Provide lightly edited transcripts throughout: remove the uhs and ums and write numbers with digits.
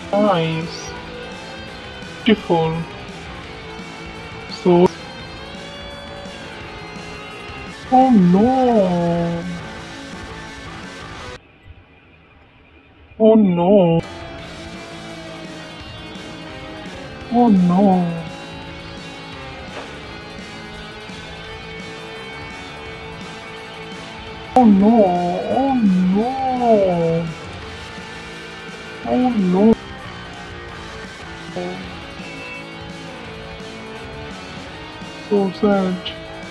Nice. Beautiful. So. Oh no. Oh no. Oh no. Oh no. Oh no. Oh no. So sad.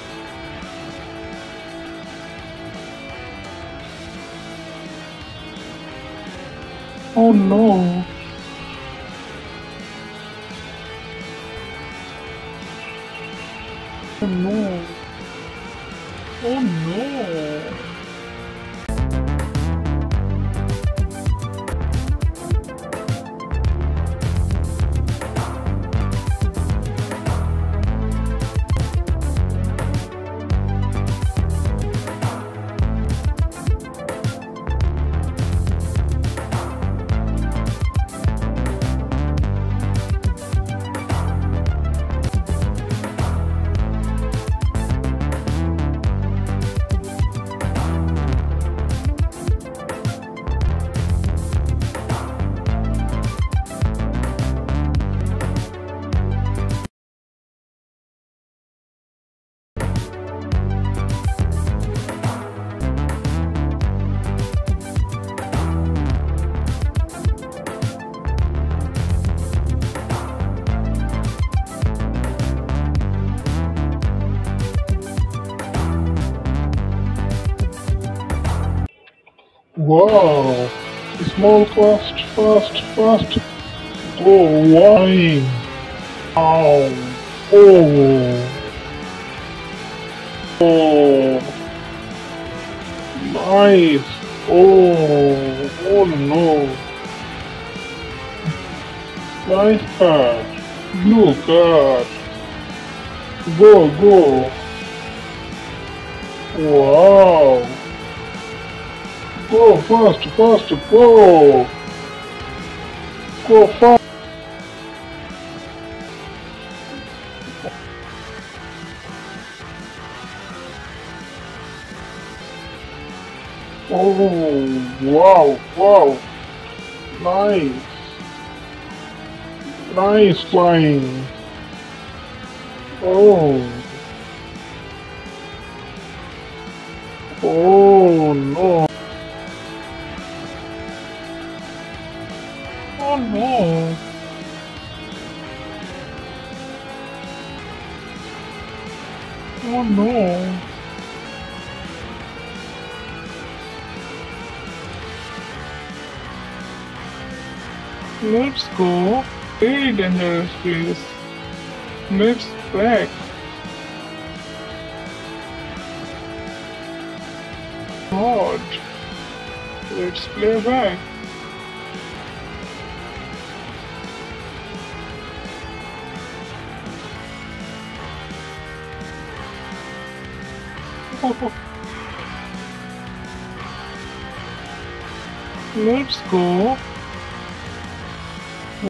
Oh no. Oh no. Oh no. Wow. Small, fast, fast, fast. Oh, why? Ow. Oh. Oh. Nice. Oh. Oh no. Nice catch. Blue catch. Go, go. Wow. Go fast, fast, go. Go fast. Oh, wow, wow. Nice. Nice flying. Oh. Oh no. Oh no. Oh no. Let's go. Very dangerous place. Let's back. God. Let's play back. Let's go.